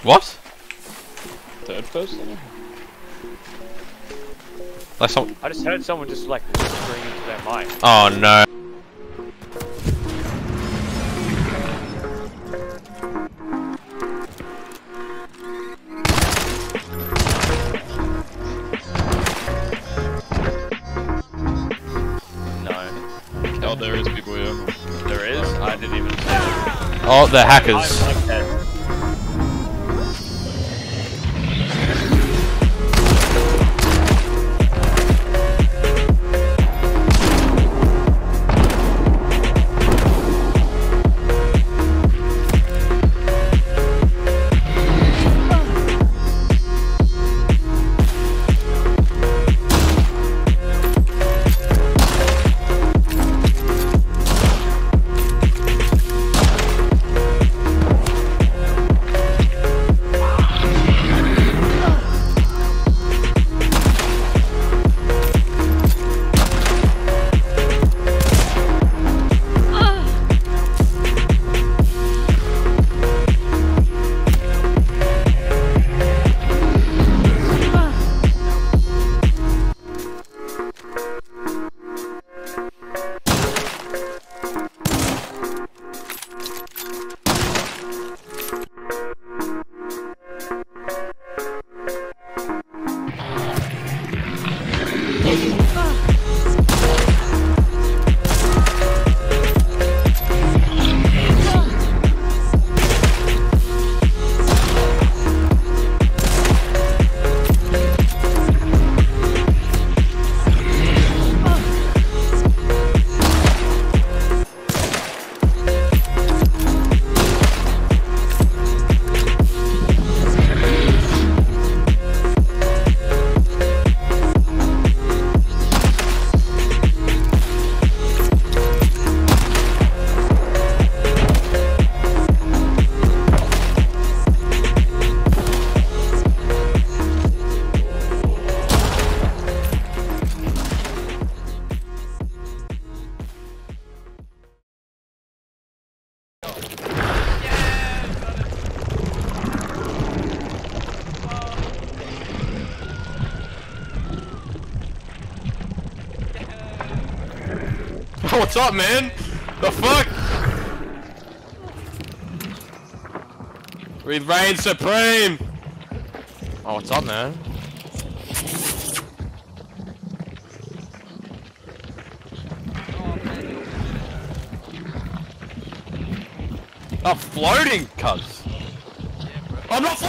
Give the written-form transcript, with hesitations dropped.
What? Third person? Like some. I just heard someone just like whispering into their mic. Oh no. No. Oh, there is people here. There is? I didn't even see it. Oh, they're hackers. I'm dead. What's up, man? The fuck? We reign supreme! Oh, what's up, man? I'm floating, cuz. I'm not